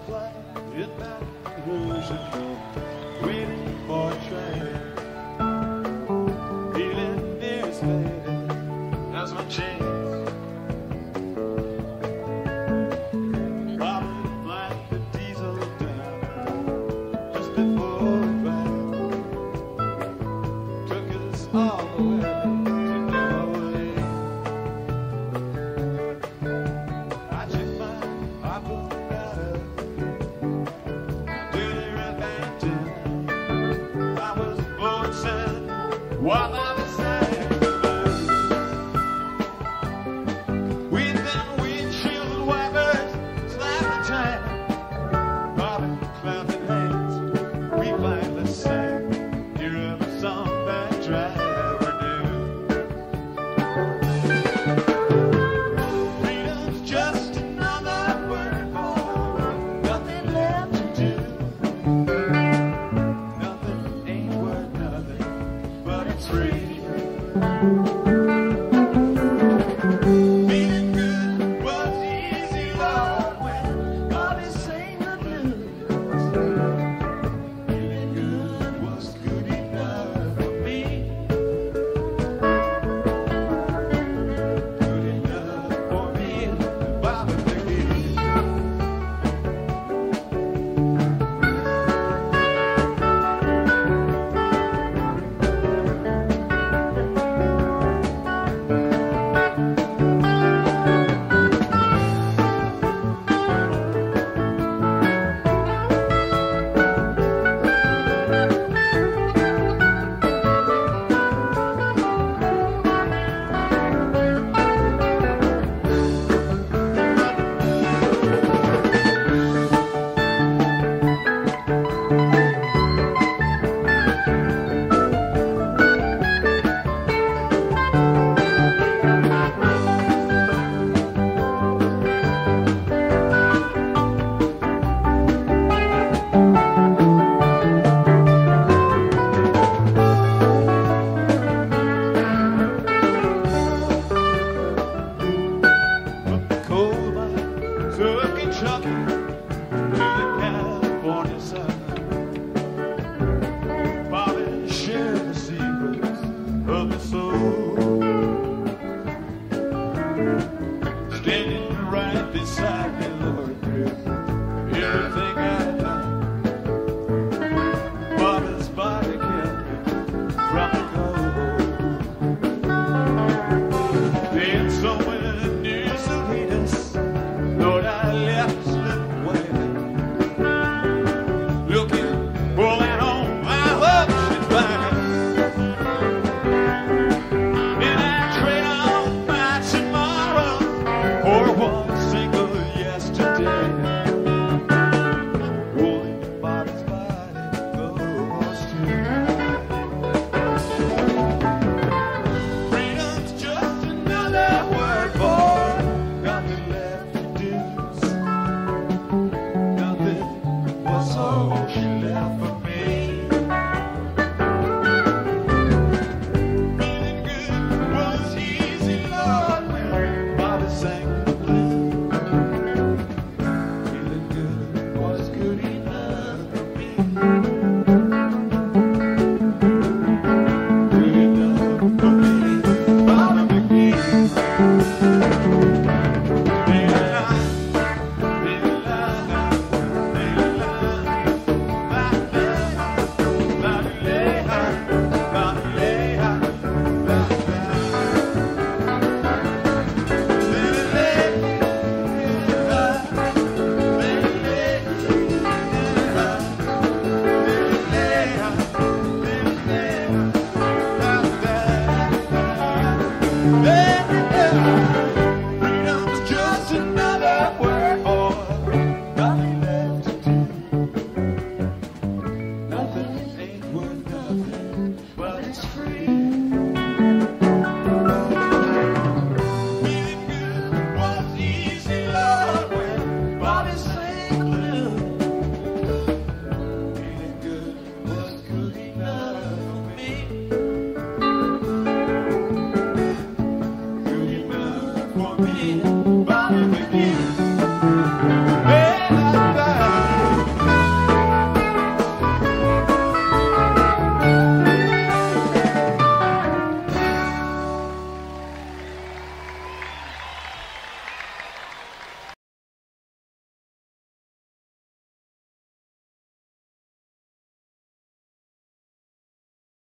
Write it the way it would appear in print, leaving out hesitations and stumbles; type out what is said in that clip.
flight in Baton Rouge, waiting for a train. Feeling near as faded as my jeans. Bobbing like the diesel down just before the drive took us all the way to New Orleans. I checked my iPod router, dirty red antenna. I was bored, said, while I was saying we've been windshield wipers, slapping time, bobbing, clapping hands. We finally sang, hear every song that driver knew. Freedom's just another word for nothing left to do. Nothing ain't worth nothing, but it's free. Feeling good was easy, Lord, when Bobby sang the blues. Feeling good was good enough for me. Good enough for me, Bobby McGee. Cold mine, took Kentucky to the California side. Bobby shared the secrets of the soul, standing right beside me, Lord, through everything